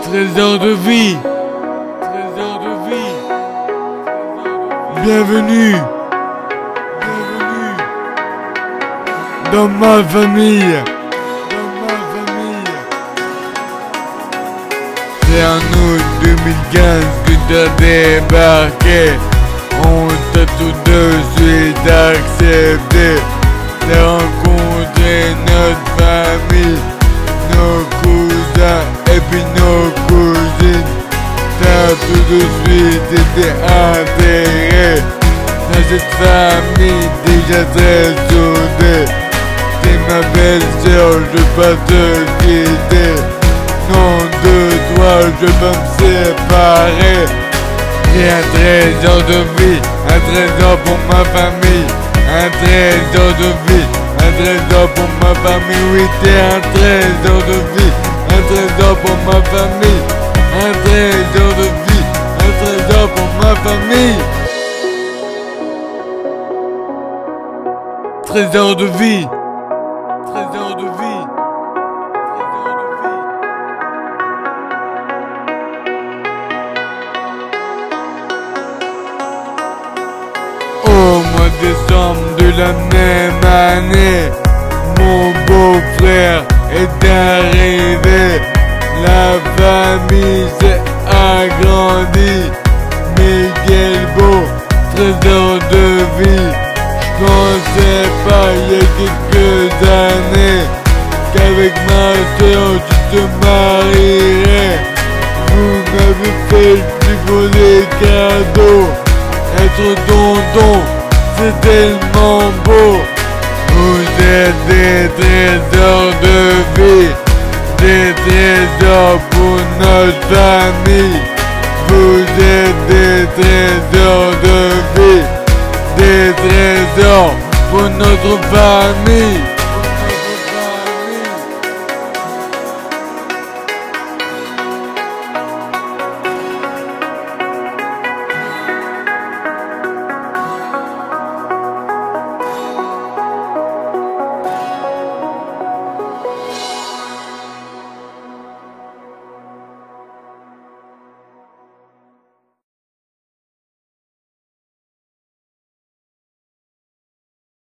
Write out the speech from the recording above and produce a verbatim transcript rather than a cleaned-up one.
Trésor de vie, trésor de vie. Bienvenue, bienvenue dans ma famille, dans ma famille. C'est en août deux mille quinze que t'as débarqué. On t'a tout de suite accepté. T'as rencontré notre famille, nos cousins et puis nos cousines. T'as tout de suite été intégré dans cette famille déjà très soudée. T'es ma belle-sœur, je peux pas te quitter. Non, de toi, je peux me séparer. J'ai un trésor de vie, un trésor pour ma famille. Un trésor de vie, un trésor pour ma famille. Oui, t'es un trésor de vie, un trésor pour ma famille. Un trésor de vie, un trésor pour ma famille. Trésor de vie, trésor de vie, trésor de vie. Au mois de décembre de la même année, mon beau-frère est arrivé. La famille s'est agrandie. Mais quel beau trésor de vie. J'pensais pas il y a quelques années qu'avec ma soeur tu te marierais. Vous m'avez fait le plus beau des cadeaux. Être tonton, c'est tellement beau. Vous êtes des trésors de vie, des trésors pour notre famille. Vous êtes des trésors de vie, des trésors pour notre famille.